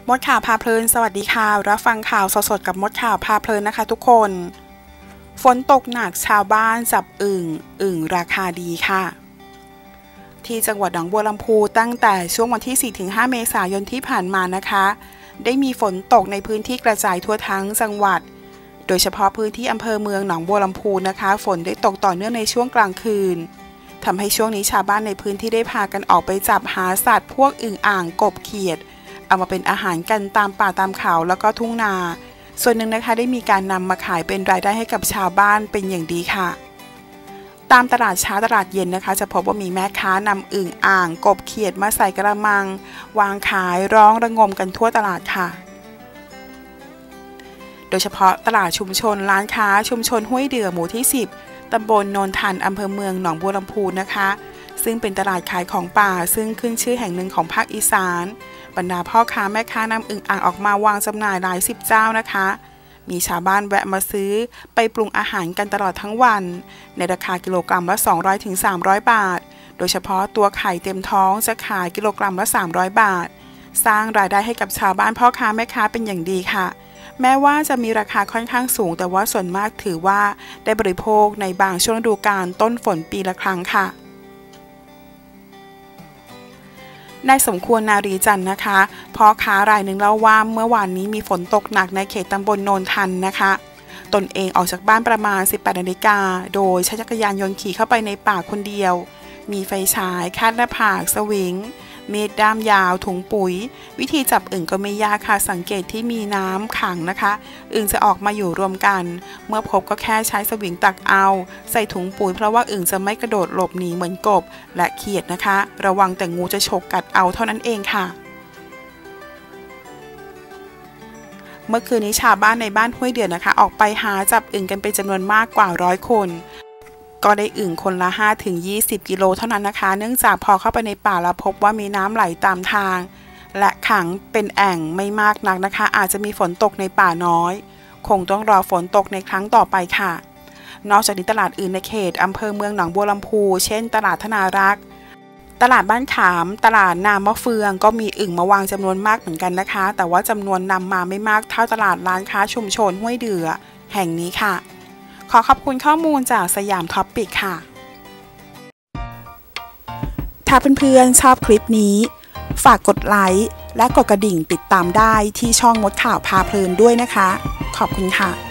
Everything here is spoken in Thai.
มดข่าวพาเพลินสวัสดีค่ะรับฟังข่าวสดๆกับมดข่าวพาเพลินนะคะทุกคนฝนตกหนักชาวบ้านจับอึ่งราคาดีค่ะที่จังหวัดหนองบัวลำพูตั้งแต่ช่วงวันที่ 4-5 เมษายนที่ผ่านมานะคะได้มีฝนตกในพื้นที่กระจายทั่วทั้งจังหวัดโดยเฉพาะพื้นที่อำเภอเมืองหนองบัวลำพูนะคะฝนได้ตกต่อเนื่องในช่วงกลางคืนทำให้ช่วงนี้ชาวบ้านในพื้นที่ได้พากันออกไปจับหาสัตว์พวกอึ่งอ่างกบเขียดเอามาเป็นอาหารกันตามป่าตามเขาแล้วก็ทุ่งนาส่วนหนึ่งนะคะได้มีการนำมาขายเป็นรายได้ให้กับชาวบ้านเป็นอย่างดีค่ะตามตลาดเช้าตลาดเย็นนะคะจะพบว่ามีแม่ค้านำอึ่งอ่างกบเขียดมาใส่กระมังวางขายร้องระงมกันทั่วตลาดค่ะโดยเฉพาะตลาดชุมชนร้านค้าชุมชนห้วยเดือหมู่ที่ 10 ตำบลโนนทันอำเภอเมืองหนองบัวลำพูนะคะซึ่งเป็นตลาดขายของป่าซึ่งขึ้นชื่อแห่งหนึ่งของภาคอีสานบรรดาพ่อค้าแม่ค้านำอึ่งอ่างออกมาวางจำหน่ายหลายสิบเจ้านะคะมีชาวบ้านแวะมาซื้อไปปรุงอาหารกันตลอดทั้งวันในราคากิโลกรัมละ 200-300 บาทโดยเฉพาะตัวไข่เต็มท้องจะขายกิโลกรัมละ 300 บาทสร้างรายได้ให้กับชาวบ้านพ่อค้าแม่ค้าเป็นอย่างดีค่ะแม้ว่าจะมีราคาค่อนข้างสูงแต่ว่าส่วนมากถือว่าได้บริโภคในบางช่วงฤดูกาลต้นฝนปีละครั้งค่ะนายสมควรนารีจันทร์นะคะพ่อค้ารายหนึ่งเล่าว่าเมื่อวานนี้มีฝนตกหนักในเขตตำบลโนนทันนะคะตนเองออกจากบ้านประมาณ 18 นาฬิกาโดยใช้จักรยานยนต์ขี่เข้าไปในป่าคนเดียวมีไฟฉายคาดหน้าผากสวิงมีดด้ามยาวถุงปุ๋ยวิธีจับอึ่งก็ไม่ยากค่ะสังเกตที่มีน้ำขังนะคะอึ่งจะออกมาอยู่รวมกันเมื่อพบก็แค่ใช้สวิงตักเอาใส่ถุงปุ๋ยเพราะว่าอึ่งจะไม่กระโดดหลบหนีเหมือนกบและเขียดนะคะระวังแต่งูจะฉกกัดเอาเท่านั้นเองค่ะเมื่อคืนนี้ชาวบ้านในบ้านห้วยเดือนะคะออกไปหาจับอึ่งกันเป็นจำนวนมากกว่า100 คนก็ได้อึ่งคนละ 5-20 กิโลเท่านั้นนะคะเนื่องจากพอเข้าไปในป่าแล้วพบว่ามีน้ำไหลตามทางและขังเป็นแอ่งไม่มากนักนะคะอาจจะมีฝนตกในป่าน้อยคงต้องรอฝนตกในครั้งต่อไปค่ะนอกจากนี้ตลาดอื่นในเขตอำเภอเมืองหนองบัวลำพูเช่นตลาดธนารักษ์ตลาดบ้านขามตลาดนามะเฟืองก็มีอึ่งมาวางจำนวนมากเหมือนกันนะคะแต่ว่าจำนวนนำมาไม่มากเท่าตลาดร้านค้าชุมชนห้วยเดือแห่งนี้ค่ะขอขอบคุณข้อมูลจากสยามท็อปปิกค่ะถ้าเพื่อนๆชอบคลิปนี้ฝากกดไลค์และกดกระดิ่งติดตามได้ที่ช่องมดข่าวพาเพลินด้วยนะคะขอบคุณค่ะ